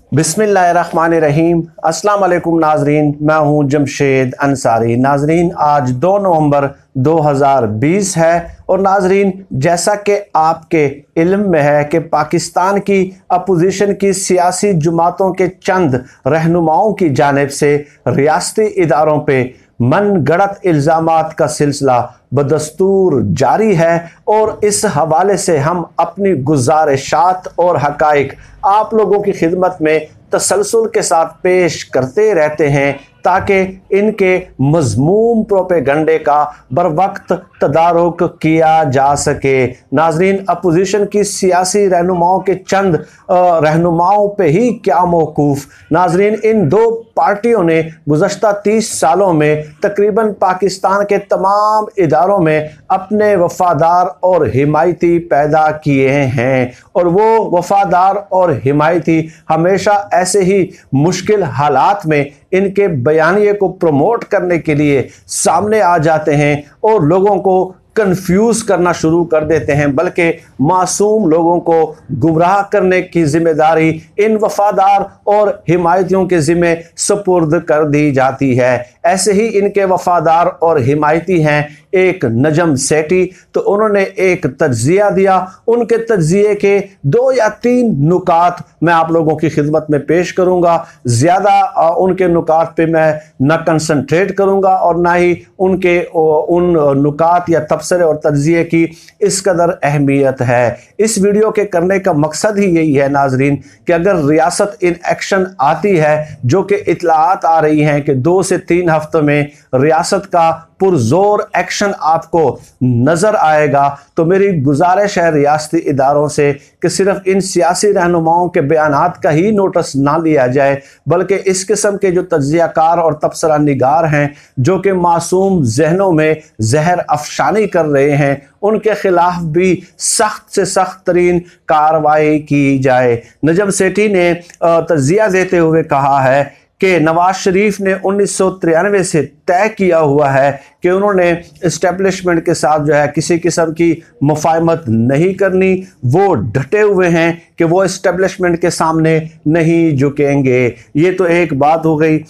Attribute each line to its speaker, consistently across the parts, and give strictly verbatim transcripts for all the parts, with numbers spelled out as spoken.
Speaker 1: बिस्मिल्लाहिर्रहमानिर्रहीम। अस्सलाम वालेकुम नाजरीन, मैं हूं जमशेद अंसारी। नाजरीन, आज दो नवंबर दो हज़ार बीस है और नाजरीन, जैसा कि आपके इल्म में है कि पाकिस्तान की अपोजिशन की सियासी जमातों के चंद रहनुमाओं की जानिब से रियासती इदारों पे मन गढ़ंत इल्ज़ामात का सिलसिला बदस्तूर जारी है और इस हवाले से हम अपनी गुजारिशात और हकाइक आप लोगों की खिदमत में तसलसल के साथ पेश करते रहते हैं ताकि इनके मज़मूम प्रोपेगंडे का बर वक्त तदारुक किया जा सके। नाजरीन, अपोजिशन की सियासी रहनुमाओं के चंद रहनुमाओं पे ही क्या मौकूफ़। नाजरीन, इन दो पार्टियों ने गुज़श्ता तीस सालों में तकरीबन पाकिस्तान के तमाम इदारों में अपने वफादार और हिमायती पैदा किए हैं और वो वफादार और हिमायती हमेशा ऐसे ही मुश्किल हालात में इनके बयानिए को प्रमोट करने के लिए सामने आ जाते हैं और लोगों को कंफ्यूज करना शुरू कर देते हैं, बल्कि मासूम लोगों को गुमराह करने की जिम्मेदारी इन वफादार और हिमायतियों के ज़िम्मे सुपुर्द कर दी जाती है। ऐसे ही इनके वफादार और हिमायती हैं एक नजम सेठी, तो उन्होंने एक तज्जिया दिया। उनके तज्जिए के दो या तीन नुकात मैं आप लोगों की खिदमत में पेश करूंगा। ज़्यादा उनके नुकात पे मैं न कंसंट्रेट करूंगा और ना ही उनके उन नुकात या तबसरे और तज्जिए की इस कदर अहमियत है। इस वीडियो के करने का मकसद ही यही है नाजरीन कि अगर रियासत इन एक्शन आती है, जो कि इतलात आ रही हैं कि दो से तीन हफ्तों में रियासत का पुरजोर एक्शन आपको नजर आएगा, तो मेरी गुजारिश है रियासती इदारों से कि सिर्फ इन सियासी रहनुमाओं के बयानात का ही नोटिस ना लिया जाए, बल्कि इस किस्म के जो तज्जियाकार और तबसरा निगार हैं जो कि मासूम जहनों में जहर अफशानी कर रहे हैं, उनके खिलाफ भी सख्त से सख्त तरीन कार्रवाई की जाए। नजम सेठी ने तज्जिया देते हुए कहा है कि नवाज शरीफ ने उन्नीस सौ तिरानवे से तय किया हुआ है कि उन्होंने इस्टेब्लिशमेंट के साथ जो है किसी किस्म की मुफाहमत नहीं करनी। वो डटे हुए हैं कि वो इस्टेब्लिशमेंट के सामने नहीं झुकेंगे। ये तो एक बात हो गई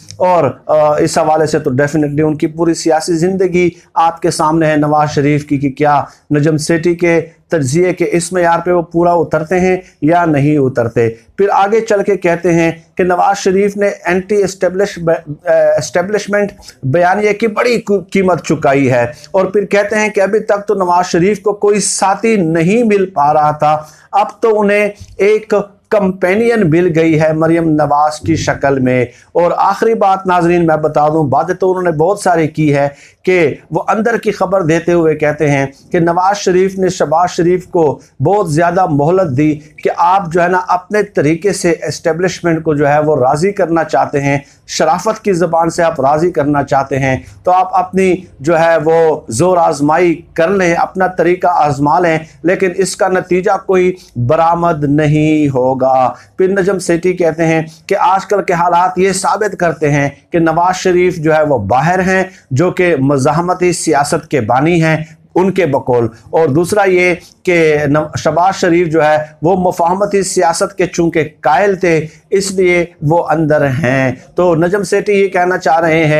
Speaker 1: और इस हवाले से तो डेफिनेटली उनकी पूरी सियासी ज़िंदगी आपके सामने है नवाज शरीफ की कि क्या नजम सेठी के तज्जिए के इस मेयार पे वो पूरा उतरते हैं या नहीं उतरते। फिर आगे चल के कहते हैं कि नवाज शरीफ ने एंटी एस्टेब्लिश एस्टेब्लिशमेंट बयानिए की बड़ी कीमत चुकाई है और फिर कहते हैं कि अभी तक तो नवाज शरीफ को कोई साथी नहीं मिल पा रहा था, अब तो उन्हें एक कंपेनियन मिल गई है मरियम नवाज की शक्ल में। और आखिरी बात नाजरीन मैं बता दूं, बातें तो उन्होंने बहुत सारी की है कि वो अंदर की खबर देते हुए कहते हैं कि नवाज शरीफ ने शहबाज शरीफ को बहुत ज़्यादा मोहलत दी कि आप जो है ना अपने तरीके से एस्टेब्लिशमेंट को जो है वो राज़ी करना चाहते हैं, शराफत की ज़बान से आप राज़ी करना चाहते हैं, तो आप अपनी जो है वो ज़ोर आजमाई कर लें, अपना तरीका आजमा लें, लेकिन इसका नतीजा कोई बरामद नहीं होगा। फिर नजम सेठी कहते हैं कि आजकल के हालात ये साबित करते हैं कि नवाज शरीफ जो है वो बाहर हैं, जो कि मज़ाहमती सियासत के बानी हैं उनके बकौल, और दूसरा ये कि शहबाज शरीफ जो है वो मुफाहमती सियासत के चूंकि कायल थे इसलिए वो अंदर हैं। तो नजम सेठी ये कहना चाह रहे हैं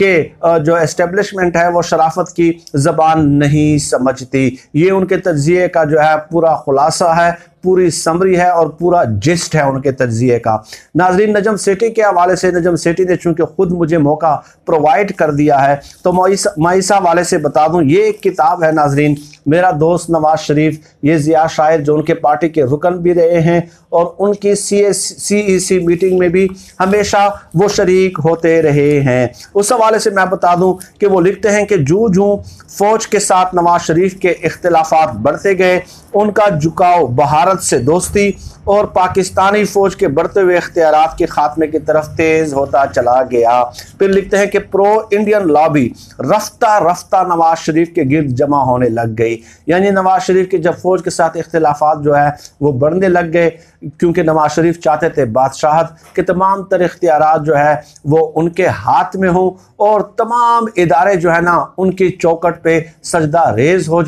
Speaker 1: कि जो एस्टेब्लिशमेंट है वो शराफत की ज़बान नहीं समझती। ये उनके तज्जिए का जो है पूरा खुलासा है, पूरी समरी है और पूरा जिस्ट है उनके तज्जिए का। नाजरीन, नजम सेठी के हवाले से नजम सेठी ने चूंकि खुद मुझे मौका प्रोवाइड कर दिया है तो मैं इस हवाले से बता दूं, ये एक किताब है नाजरीन, मेरा दोस्त नवाज शरीफ, ये ज़िया शाहिद जो उनके पार्टी के रुकन भी रहे हैं और उनकी सी एस सी ई सी मीटिंग में भी हमेशा वो शरीक होते रहे हैं। उस हवाले से मैं बता दूं कि वो लिखते हैं कि जूं जूं फौज के साथ नवाज शरीफ के इख्तिलाफात बढ़ते गए, उनका झुकाव भारत से दोस्ती और पाकिस्तानी फौज के बढ़ते हुए इख्तियारात के खात्मे की तरफ तेज होता चला गया। फिर लिखते हैं कि प्रो इंडियन लॉबी रफ्ता रफ्ता नवाज शरीफ के गिर्द जमा होने लग गई, यानी नवाज शरीफ के जब फौज के साथ इख्तिलाफात जो है वो बढ़ने लग गए, क्योंकि नवाज शरीफ चाहते थे बादशाहत के तमाम तर इख्तियारात जो है वो उनके हाथ में हों और तमाम इदारे जो है ना उनकी चौकट पे सजदा रेज हो जाएं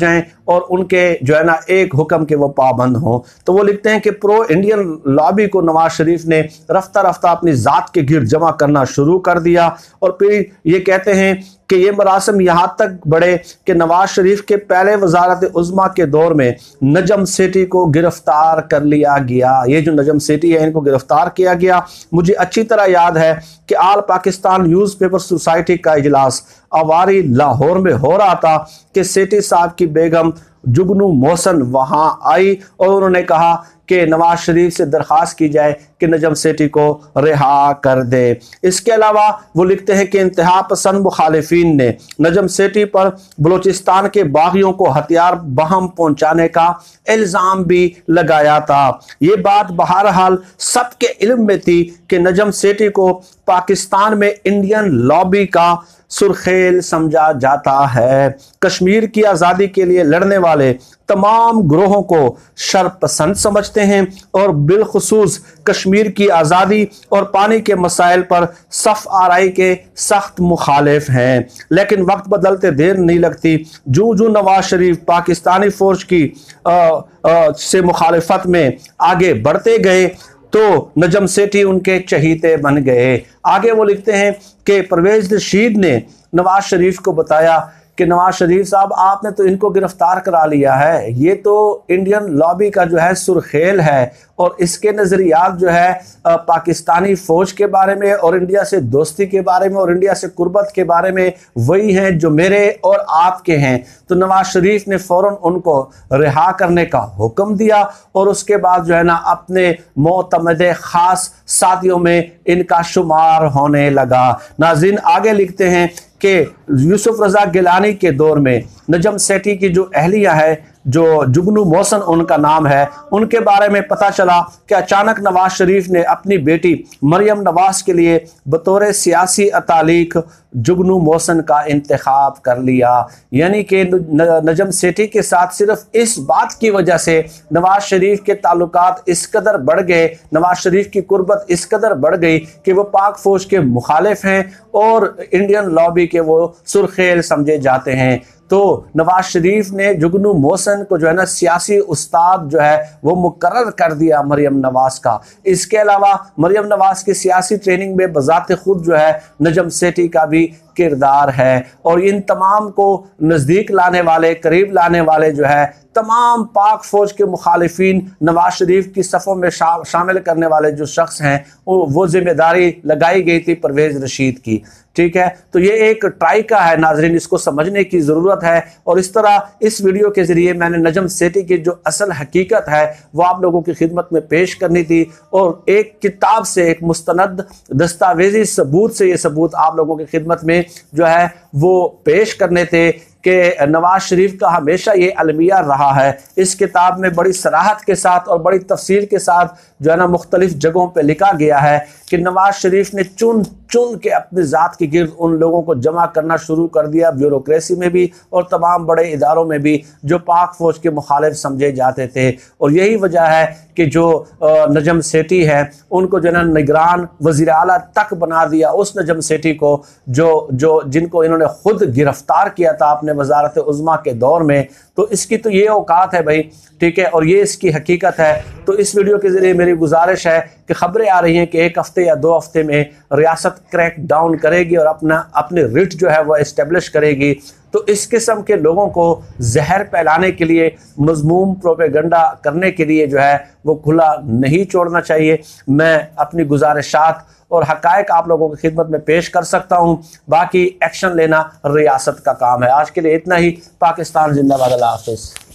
Speaker 1: और उनके जो है ना एक हुक्म के वो पाबंद हों। तो वो लिखते हैं कि प्रो इंडियन लॉबी को नवाज शरीफ ने रफ्ता रफ्ता अपनी ज़ात के गिर्द जमा करना शुरू कर दिया। और फिर ये कहते हैं कि ये मरासम यहाँ तक बढ़े कि नवाज शरीफ के पहले वजारत उज़्मा के दौर में नजम सेठी को गिरफ्तार कर लिया गया। ये जो नजम सेठी है इनको गिरफ्तार किया गया। मुझे अच्छी तरह याद है कि आल पाकिस्तान न्यूज़पेपर सोसाइटी का इजलास अवारी लाहौर में हो रहा था कि सेठी साहब की बेगम जुगनू मोहसन वहां आई और उन्होंने कहा कि नवाज शरीफ से दरख्वास्त की जाए कि नजम सेठी को रिहा कर दे। इसके अलावा वो लिखते हैं कि इंतहा पसंद मुखालिफिन ने नजम सेठी पर बलूचिस्तान के बागियों को हथियार बहम पहुंचाने का इल्ज़ाम भी लगाया था। ये बात बहरहाल सबके इल्म में थी कि नजम सेठी को पाकिस्तान में इंडियन लॉबी का सुरखेल समझा जाता है। कश्मीर की आज़ादी के लिए लड़ने वाले तमाम ग्रोहों को शरपसंद समझते हैं और बिलखुसूस कश्मीर की आज़ादी और पानी के मसाइल पर सफ आराई के सख्त मुखालिफ हैं। लेकिन वक्त बदलते देर नहीं लगती। जो जो नवाज शरीफ पाकिस्तानी फौज की आ, आ, से मुखालिफत में आगे बढ़ते गए तो नजम सेठी उनके चहीते बन गए। आगे वो लिखते हैं कि परवेज रशीद ने नवाज शरीफ को बताया कि नवाज शरीफ साहब आपने तो इनको गिरफ्तार करा लिया है, ये तो इंडियन लॉबी का जो है सुरखेल है और इसके नज़रियात जो है पाकिस्तानी फ़ौज के बारे में और इंडिया से दोस्ती के बारे में और इंडिया से कुर्बत के बारे में वही हैं जो मेरे और आपके हैं। तो नवाज शरीफ ने फ़ौरन उनको रिहा करने का हुक्म दिया और उसके बाद जो है ना अपने मोतमद ख़ास साथियों में इनका शुमार होने लगा। नाज़रीन आगे लिखते हैं कि यूसुफ रज़ा गिलानी के दौर में नजम सेठी की जो अहलिया है, जो जुगनू मोहसन उनका नाम है, उनके बारे में पता चला कि अचानक नवाज शरीफ ने अपनी बेटी मरियम नवाज के लिए बतौर सियासी अतालीक जुगनू मोहसन का इंतखाब कर लिया। यानी कि नजम सेठी के साथ सिर्फ इस बात की वजह से नवाज शरीफ के ताल्लुकात इस कदर बढ़ गए, नवाज शरीफ की कुर्बत इस कदर बढ़ गई कि वो पाक फौज के मुखालिफ हैं और इंडियन लॉबी के वो सुरखेल समझे जाते हैं। तो नवाज शरीफ ने जुगनू मोहसन को जो है ना सियासी उस्ताद जो है वो मुकर्रर कर दिया मरियम नवाज का। इसके अलावा मरियम नवाज की सियासी ट्रेनिंग में बजाते खुद जो है नजम सेठी का भी किरदार है और इन तमाम को नज़दीक लाने वाले, करीब लाने वाले जो है तमाम पाक फौज के मुखालिफिन नवाज शरीफ की सफ़ों में शा, शामिल करने वाले जो शख्स हैं वो जिम्मेदारी लगाई गई थी परवेज रशीद की। ठीक है, तो ये एक ट्राइका है नाजरीन, इसको समझने की ज़रूरत है। और इस तरह इस वीडियो के ज़रिए मैंने नजम सेठी की जो असल हकीकत है वो आप लोगों की खिदमत में पेश करनी थी और एक किताब से, एक मुस्तनद दस्तावेजी सबूत से ये सबूत आप लोगों की खिदमत में जो है वो पेश करने थे कि नवाज शरीफ का हमेशा ये अलमिया रहा है। इस किताब में बड़ी सराहत के साथ और बड़ी तफसील के साथ जो है ना मुख्तलिफ जगहों पे लिखा गया है कि नवाज शरीफ ने चुन चुन के अपनी ज़ात के गिर्द उन लोगों को जमा करना शुरू कर दिया, ब्यूरोक्रेसी में भी और तमाम बड़े इदारों में भी जो पाक फौज के मुखालिफ समझे जाते थे। और यही वजह है कि जो नजम सेठी है उनको जो है निगरान वज़ीर आला तक बना दिया, उस नजम सेठी को जो जो जिनको इन्होंने खुद गिरफ्तार किया था अपने वजारत उज़्मा के दौर में। तो इसकी तो ये औकात है भाई, ठीक है, और ये इसकी हकीकत है। तो इस वीडियो के ज़रिए मेरी गुजारिश है कि खबरें आ रही हैं कि एक हफ्ते या दो हफ्ते में रियासत क्रैक डाउन करेगी और अपना अपने रिट जो है वो इस्टेब्लिश करेगी। तो इस किस्म के लोगों को जहर फैलाने के लिए, मज़मूम प्रोपेगेंडा करने के लिए जो है वो खुला नहीं छोड़ना चाहिए। मैं अपनी गुजारिशात और हकायक आप लोगों की खिदमत में पेश कर सकता हूँ, बाकी एक्शन लेना रियासत का काम है। आज के लिए इतना ही। पाकिस्तान जिंदाबाद। अल्लाह हाफ़िज़।